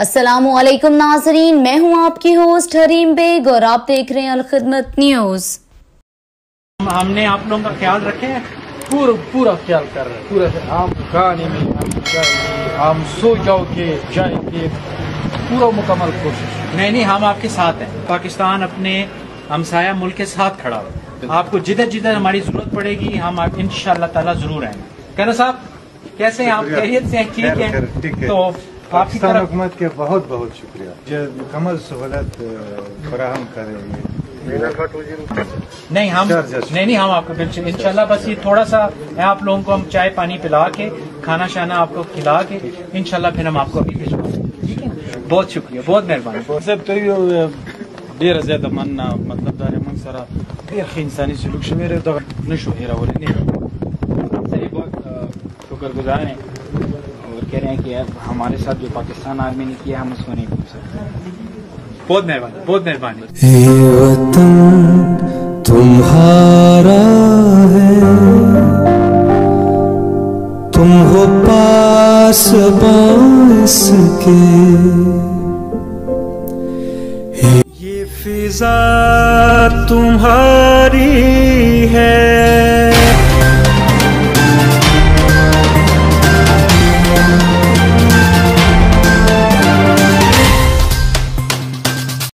अस्सलामुअलैकुम नाज़रीन, मैं हूं आपकी होस्ट हरीम बेग और आप देख रहे हैं अलखिदमत न्यूज। हमने आप लोगों का ख्याल रखे हैं, पूरा ख्याल कर रहे हैं, पूरा हम खाने में हम सो जाओ के जाएंगे, पूरा मुकम्मल कोशिश। नहीं, हम आपके साथ हैं। पाकिस्तान अपने हमसाया मुल्क के साथ खड़ा है। आपको जिधर जिधर हमारी जरूरत पड़ेगी हम आप इंशाअल्लाह ताला जरूर आएंगे। कहना साहब कैसे हैं आप? खैरियत से हैं? ठीक है। तो पाकिस्तान हुकूमत के बहुत बहुत शुक्रिया जो मुकम्मल सहूलत फराहम करेंगे। नहीं हम आपको बिल्कुल इंशाल्लाह, बस ये थोड़ा सा आप लोगों को हम चाय पानी पिला के खाना शाना आपको खिला के इंशाल्लाह फिर हम आपको अभी भिजवाएंगे। ठीक है, बहुत शुक्रिया, बहुत मेहरबानी सब तो ډیر زیاته مننه مطلب دا موږ سره ډیر ښه انساني سلوک شوی دی دغه نشو هیرولای نه सही बहुत शुक्रगुजार हैं और कह रहे हैं कि हमारे साथ जो पाकिस्तान आर्मी ने किया हम उसको नहीं भूल सकते। बहुत मेहरबानी, बहुत मेहरबानी। ये वतन तुम्हारा है, तुम हो पास बास के, ये फिजा तुम्हारी है,